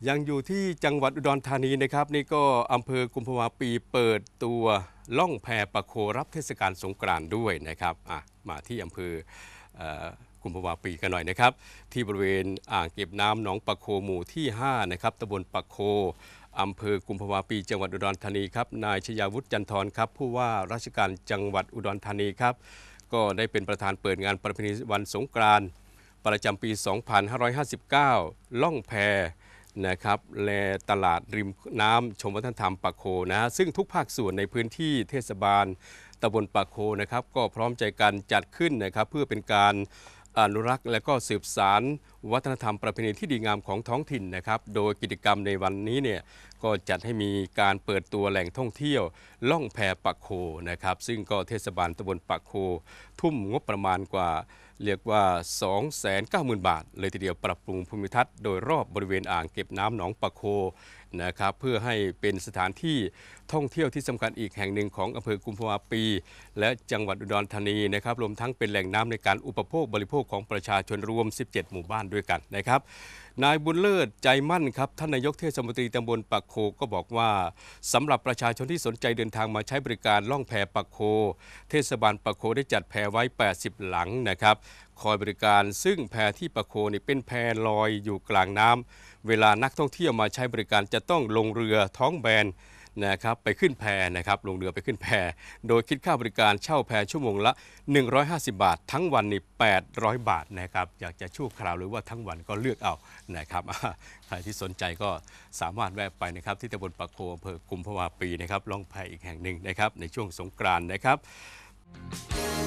ยังอยู่ที่จังหวัดอุดรธานีนะครับนี่ก็อำเภอกุมภาวะปีเปิดตัวล่องแพปะโครับเทศกาลสงกรานต์ด้วยนะครับมาที่อำเภอกุมภาวะปีกันหน่อยนะครับที่บริเวณอ่างเก็บน้ำหนองปะโคหมู่ที่5นะครับตำบลปะโคอำเภอกุมภาวะปีจังหวัดอุดรธานีครับนายชยาวุฒิจันทร์ครับผู้ว่าราชการจังหวัดอุดรธานีครับก็ได้เป็นประธานเปิดงานประเพณีวันสงกรานต์ประจำปี 2559 ล่องแพนะครับและตลาดริมน้ำชมวัฒนธรรมปะโคนะซึ่งทุกภาคส่วนในพื้นที่เทศบาลตำบลปะโคนะครับก็พร้อมใจกันจัดขึ้นนะครับเพื่อเป็นการอนุรักษ์และก็สืบสานวัฒนธรรมประเพณีที่ดีงามของท้องถิ่นนะครับโดยกิจกรรมในวันนี้เนี่ยก็จัดให้มีการเปิดตัวแหล่งท่องเที่ยวล่องแพปะโคนะครับซึ่งก็เทศบาลตำบลปะโคทุ่มงบประมาณกว่าเรียกว่า 290,000 บาทเลยทีเดียวปรับปรุงภูมิทัศน์โดยรอบบริเวณอ่างเก็บน้ำหนองปะโคนะครับเพื่อให้เป็นสถานที่ท่องเที่ยวที่สำคัญอีกแห่งหนึ่งของอำเภอกุมภาวะปีและจังหวัดอุดรธานีนะครับรวมทั้งเป็นแหล่งน้ำในการอุปโภคบริโภคของประชาชนรวม 17 หมู่บ้านด้วยกันนะครับนายบุญเลิศใจมั่นครับท่านนายกเทศมนตรีตำบลปะโคก็บอกว่าสำหรับประชาชนที่สนใจเดินทางมาใช้บริการล่องแพปะโคเทศบาลปะโคได้จัดแพไว้ 80 หลังนะครับคอยบริการซึ่งแพที่ปะโคนี่เป็นแพลอยอยู่กลางน้ำเวลานักท่องเที่ยวมาใช้บริการจะต้องลงเรือท้องแบนนะครับไปขึ้นแพนะครับลงเรือไปขึ้นแพโดยคิดค่าบริการเช่าแพชั่วโมงละ150 บาททั้งวันนี่800 บาทนะครับอยากจะชั่วคราวหรือว่าทั้งวันก็เลือกเอานะครับใครที่สนใจก็สามารถแวะไปนะครับที่ตำบลปะโคอำเภอกุมภาวะปีนะครับล่องแพอีกแห่งหนึ่งนะครับในช่วงสงกรานต์นะครับ